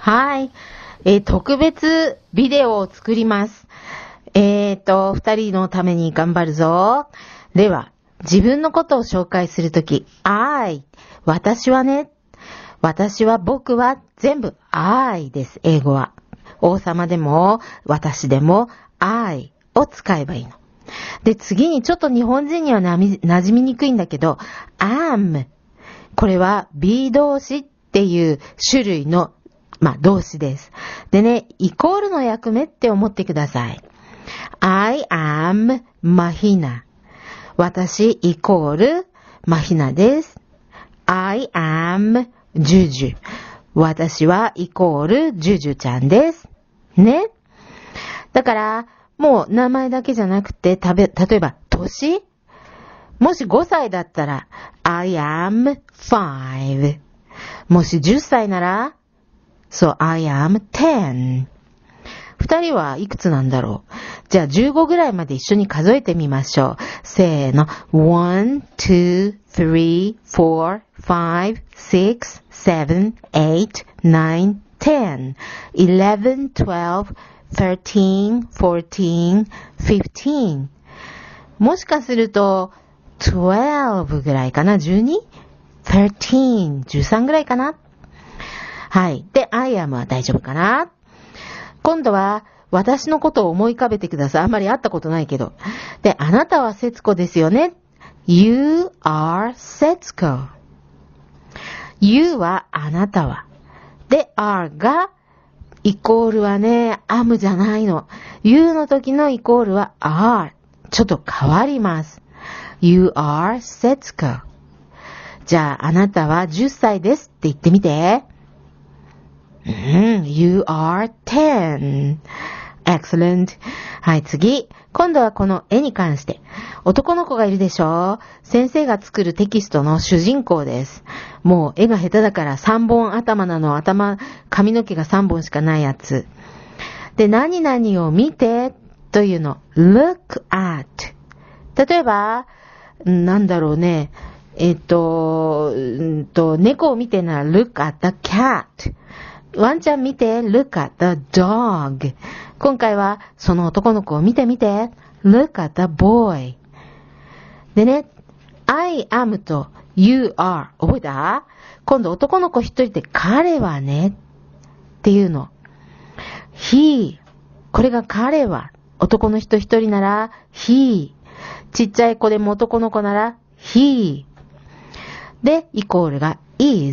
はい。特別ビデオを作ります。二人のために頑張るぞ。では、自分のことを紹介するとき、私はね、私は僕は全部 I です、英語は。王様でも、私でも I を使えばいいの。で、次にちょっと日本人には馴染みにくいんだけど、am。これは be 動詞っていう種類の動詞です。でね、イコールの役目って思ってください。I am Mahina。私イコールマヒナです。I am Juju。私はイコールジュジュちゃんです。ね。だから、もう名前だけじゃなくて、例えば、年？もし5歳だったら、I am 5。もし10歳なら、So I am 10。二人はいくつなんだろう。じゃあ15ぐらいまで一緒に数えてみましょう。せーの。1, 2, 3, 4, 5, 6, 7, 8, 9, 10, 11, 12, 13, 14, 15。もしかすると、12ぐらいかな ?12? 13、13ぐらいかな。はい。で、I am は大丈夫かな？今度は、私のことを思い浮かべてください。あんまり会ったことないけど。で、あなたは節子ですよね。You are 節子。You はあなたは。で、are が、イコールはね、am じゃないの。You の時のイコールは are。ちょっと変わります。You are 節子。じゃあ、あなたは10歳ですって言ってみて。You are 10. Excellent. はい、次。今度はこの絵に関して。男の子がいるでしょ？先生が作るテキストの主人公です。もう絵が下手だから3本頭なの。髪の毛が3本しかないやつ。で、何々を見てというの。look at。例えば、なんだろうね。猫を見てなら look at the cat。ワンちゃん見て look at the dog。今回はその男の子を見てみて look at the boy。でね、I am と you are 覚えた？今度男の子一人で彼はねっていうの。he。これが彼は。男の人一人なら he。ちっちゃい子でも男の子なら he。で、イコールが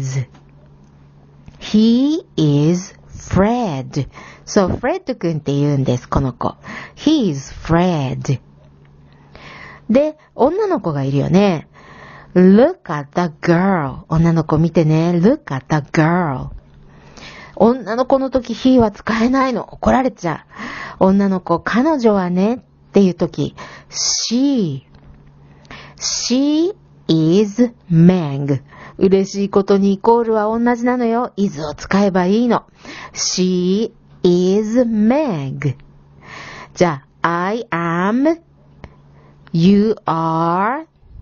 is。He is Fred. So, Fred 君って言うんです、この子。He is Fred. で、女の子がいるよね。Look at the girl. 女の子見てね。Look at the girl. 女の子の時 he は使えないの。怒られちゃう。女の子、彼女はねっていう時 she. She is Meg. 嬉しいことにイコールは同じなのよ。is を使えばいいの。She is Meg. じゃあ、I am, you are,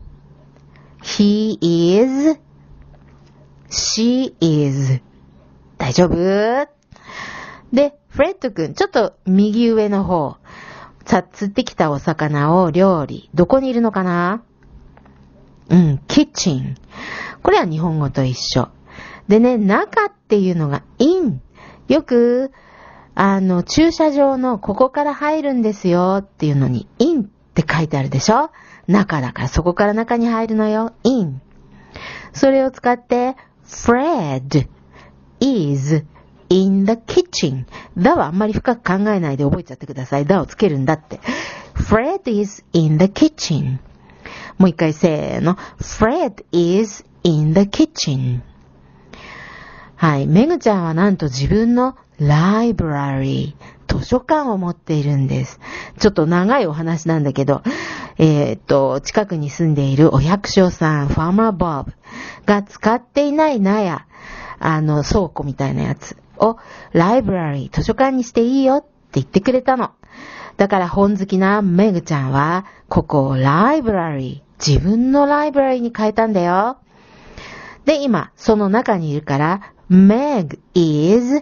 he is, she is. 大丈夫？で、フレッド君、ちょっと右上の方。釣ってきたお魚を料理。どこにいるのかな？キッチン。これは日本語と一緒。でね、中っていうのが in。よく、駐車場のここから入るんですよっていうのに in って書いてあるでしょ？中だからそこから中に入るのよ。in。それを使って、Fred is in the kitchen。だはあんまり深く考えないで覚えちゃってください。だをつけるんだって。Fred is in the kitchen。もう一回せーの。Fred is in the kitchen。はい。めぐちゃんはなんと自分のlibrary、図書館を持っているんです。ちょっと長いお話なんだけど、近くに住んでいるお百姓さん、ファーマーボブが使っていない納屋、倉庫みたいなやつをライブラリー、図書館にしていいよって言ってくれたの。だから本好きなメグちゃんは、ここをライブラリー、自分のライブラリーに変えたんだよ。で、今、その中にいるから、Meg is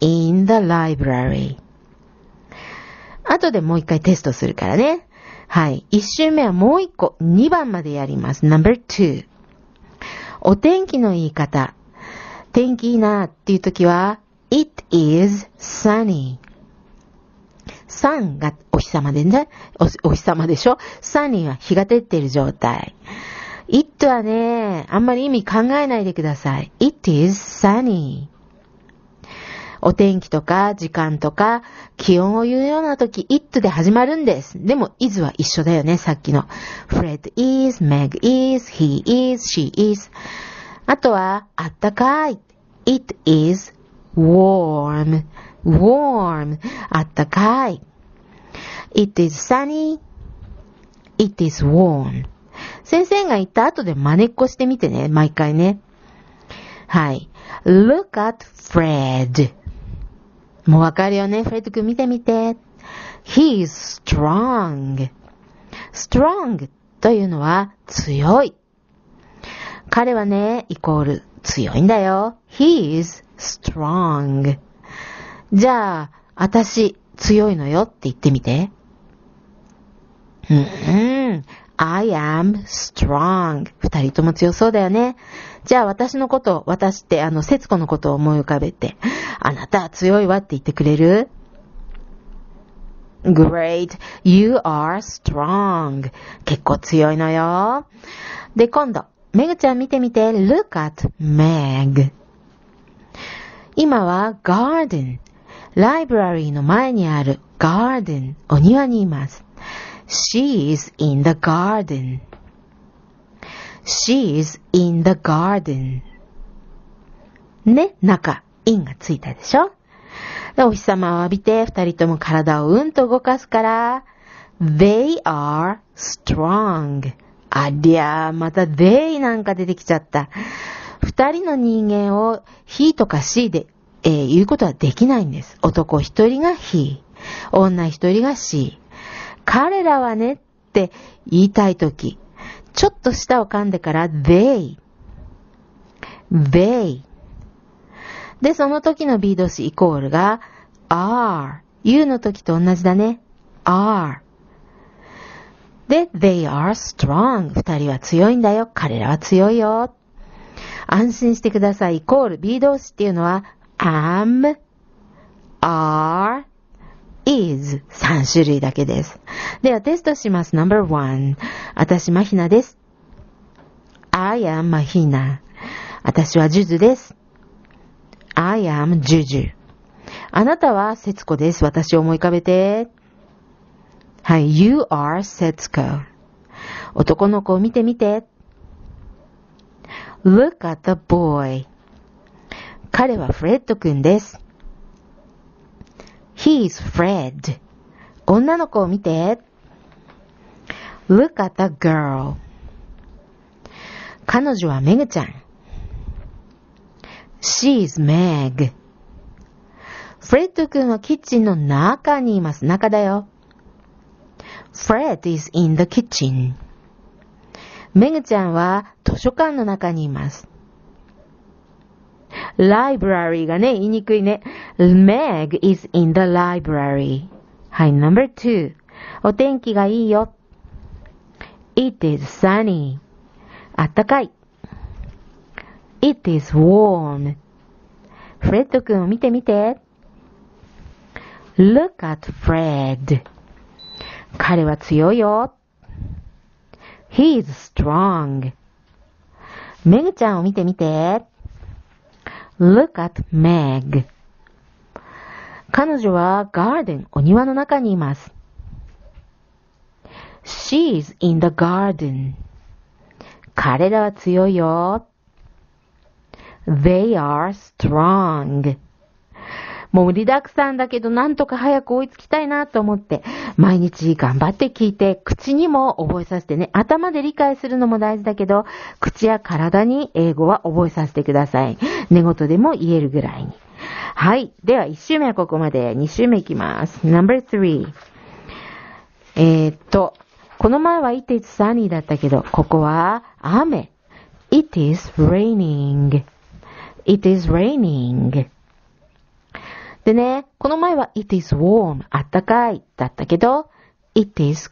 in the library. 後でもう一回テストするからね。はい。一周目はもう一個、2番までやります。No.2。お天気の言い方。天気いいなっていう時は、It is sunny. sun がお日様でね、お日様でしょ？ sunny は日が照っている状態。it はね、あんまり意味考えないでください。It is sunny. お天気とか時間とか気温を言うような時 it で始まるんです。でも is は一緒だよね、さっきの。Fred is, Meg is, he is, she is. あとはあったかい。It is warm. warm. あったかい。It is sunny. It is warm. 先生が言った後で真似っこしてみてね、毎回ね。はい。Look at Fred. もうわかるよね、フレッド君見てみて。He is strong. strong というのは強い。彼はね、イコール強いんだよ。He is strong. じゃあ、私強いのよって言ってみて。I am strong. 二人とも強そうだよね。じゃあ私のこと、私って節子のことを思い浮かべて、あなたは強いわって言ってくれる？ Great. You are strong. 結構強いのよ。で、今度、めぐちゃん見てみて。Look at Meg. 今は garden。ライブラリーの前にある garden。お庭にいます。She is in the garden. She is in the garden. ね、中、in がついたでしょ？で、お日様を浴びて、二人とも体をうんと動かすから、They are strong. ありゃー、また they なんか出てきちゃった。二人の人間を he とか she で、言うことはできないんです。男一人が he、女一人が she。彼らはねって言いたいとき、ちょっと舌を噛んでから they。で、その時の B 動詞イコールが are。you の時と同じだね。are。で、they are strong。二人は強いんだよ。彼らは強いよ。安心してください。イコール B 動詞っていうのは am、are、is 3種類だけです。ではテストします。No.1。私、マヒナです。I am マヒナ。私はジュジュです。I am ジュジュ。あなたは節子です。私を思い浮かべて。はい。You are 節子。男の子を見てみて。Look at the boy. 彼はフレッド君です。He's Fred. 女の子を見て。Look at the girl. 彼女はメグちゃん。She's Meg. フレッド君はキッチンの中にいます。中だよ。Fred is in the kitchen. メグちゃんは図書館の中にいます。Library がね、言いにくいね。Meg is in the library. はい、No.2。お天気がいいよ。It is sunny. あったかい。It is warm. フレッド君を見てみて。Look at Fred. 彼は強いよ。He is strong. メグちゃんを見てみて。Look at Meg. 彼女はガーデン、お庭の中にいます。She's in the garden. 彼らは強いよ。They are strong. もう盛りだくさんだけどなんとか早く追いつきたいなと思って毎日頑張って聞いて口にも覚えさせてね。頭で理解するのも大事だけど口や体に英語は覚えさせてください。寝言でも言えるぐらいに。はい。では1週目はここまで。2週目いきます。No.3。この前は It is sunny だったけどここは雨。It is raining. It is raining. でね、この前は it is warm あったかいだったけど、it is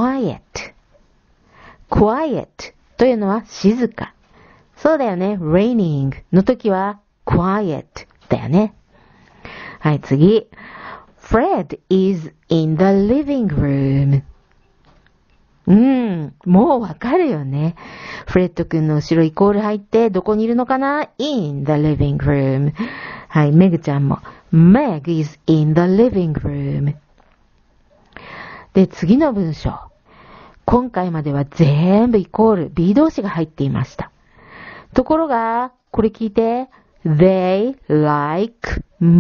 quiet。quiet というのは静か。そうだよね。raining の時は quiet だよね。はい、次。Fred is in the living room。もうわかるよね。フレッド君の後ろイコール入ってどこにいるのかな？ in the living room。はい、メグちゃんも Meg is in the living room。で、次の文章。今回までは全部イコール B 動詞が入っていました。ところが、これ聞いて。They like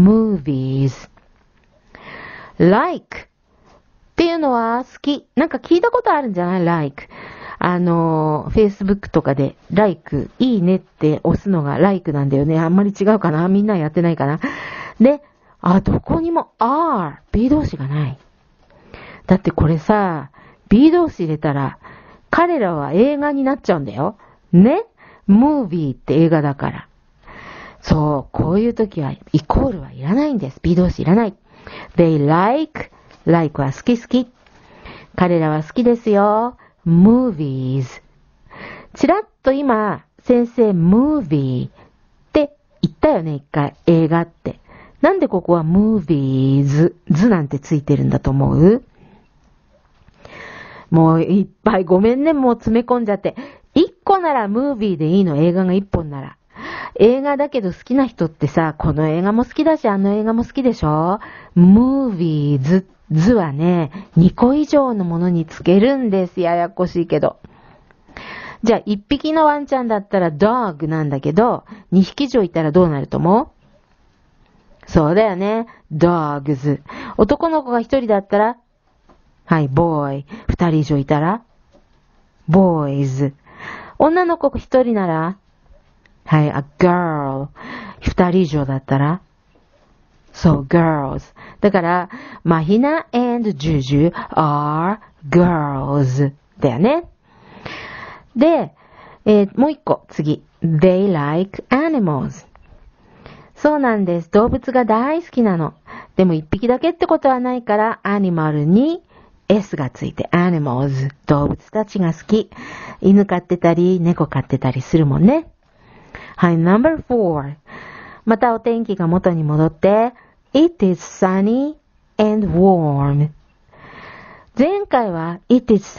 movies。like っていうのは好き。なんか聞いたことあるんじゃない ?like。Facebook とかで like いいねって押すのが like なんだよね。あんまり違うかな？みんなやってないかな？で、どこにも B 動詞がない。だってこれさ、B 動詞入れたら、彼らは映画になっちゃうんだよ。ね？ movie って映画だから。そう、こういう時はイコールはいらないんです。B 動詞いらない。They like は好き好き。彼らは好きですよ。movies。ちらっと今、先生 movie って言ったよね、一回。映画って。なんでここは movies 図なんてついてるんだと思う？もういっぱいごめんね、もう詰め込んじゃって。一個なら movie でいいの、映画が一本なら。映画だけど好きな人ってさ、この映画も好きだし、あの映画も好きでしょ？ movies 図はね、2個以上のものにつけるんです。ややこしいけど。じゃあ、1匹のワンちゃんだったら dog なんだけど、2匹以上いたらどうなると思う？そうだよね。dogs。男の子が1人だったら、はい、boy。2人以上いたら、boys。女の子1人なら、はい、a girl。2人以上だったら、そう、girls。だから、マヒナ and ジュジュ are girls だよね。で、もう一個、次。They like animals。そうなんです。動物が大好きなの。でも一匹だけってことはないから、アニマルに S がついて animals。動物たちが好き。犬飼ってたり、猫飼ってたりするもんね。はい、No.4。またお天気が元に戻って、It is sunny and warm。前回は It is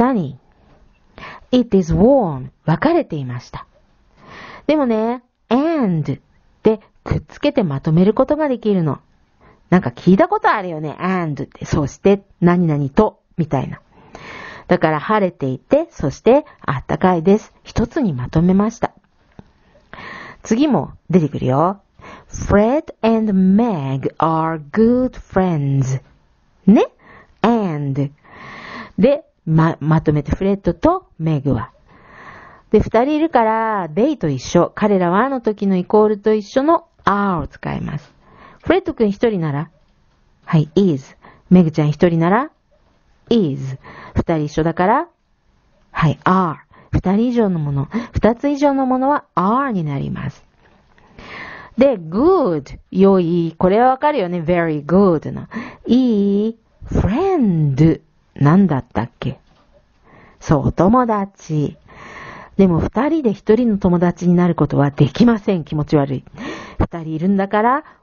sunny。It is warm。分かれていました。でもね、and でくっつけてまとめることができるの。なんか聞いたことあるよね。and って、そして、何々と、みたいな。だから晴れていて、そしてあったかいです。一つにまとめました。次も出てくるよ。Fred and Meg are good friends. ね ?and で、まとめてフレッドとメグは。で、二人いるから、they と一緒。彼らはの時のイコールと一緒の are を使います。フレッドくん一人なら、はい、is。メグちゃん一人なら、is。二人一緒だから、はい、are。二人以上のもの、二つ以上のものは are になります。で、good、良い。これはわかるよね。very good の。いい、friend。なんだったっけ？そう、友達。でも二人で一人の友達になることはできません。気持ち悪い。二人いるんだから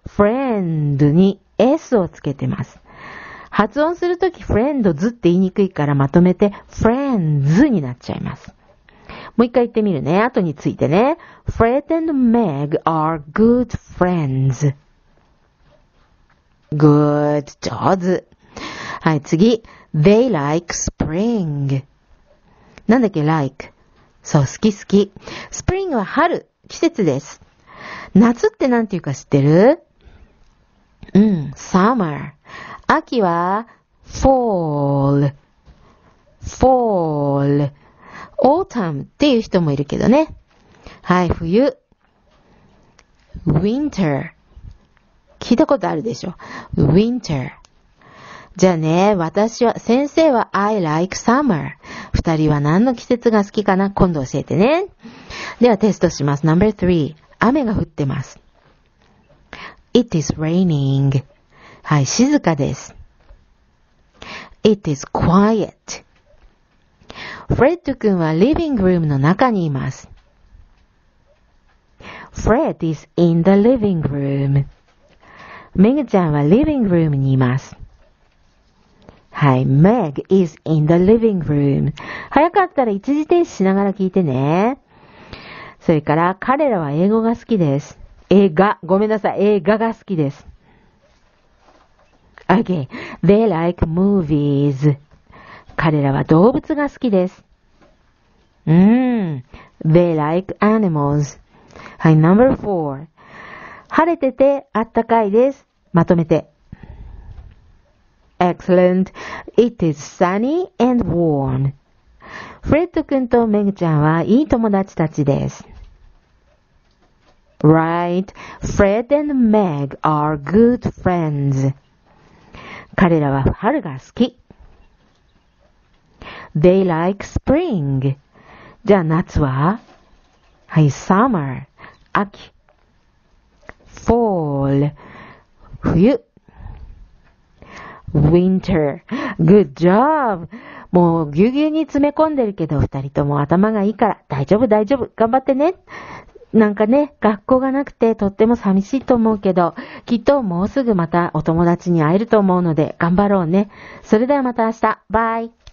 、friend に s をつけてます。発音するとき friends って言いにくいからまとめて friends になっちゃいます。もう一回言ってみるね。後についてね。Fred and Meg are good friends. Good. 上手。はい、次。They like spring. なんだっけ like。そう、好き好き。Spring は春。季節です。夏ってなんていうか知ってる？summer。秋は fall。autumn っていう人もいるけどね。はい、冬。winter。聞いたことあるでしょ？ winter。じゃあね、先生は I like summer。二人は何の季節が好きかな？今度教えてね。ではテストします。No.3。雨が降ってます。It is raining。 はい、静かです。It is quiet. フレッド君はリビングルームの中にいます。Fred is in the living room. メグちゃんはリビングルームにいます。はい、Meg is in the living room. 早かったら一時停止しながら聞いてね。それから彼らは英語が好きです。映画が好きです。Okay, they like movies. 彼らは動物が好きです。They like animals. はい、No.4 晴れててあったかいです。まとめて。Excellent. It is sunny and warm. フレッド君とメグちゃんはいい友達たちです。Right. Fred and Meg are good friends. 彼らは春が好き。They like spring. じゃあ夏は？はい、summer。秋。fall。冬。winter。Good job。もうぎゅうぎゅうに詰め込んでるけど、二人とも頭がいいから大丈夫。頑張ってね。なんかね、学校がなくてとっても寂しいと思うけど、きっともうすぐまたお友達に会えると思うので頑張ろうね。それではまた明日。バイ。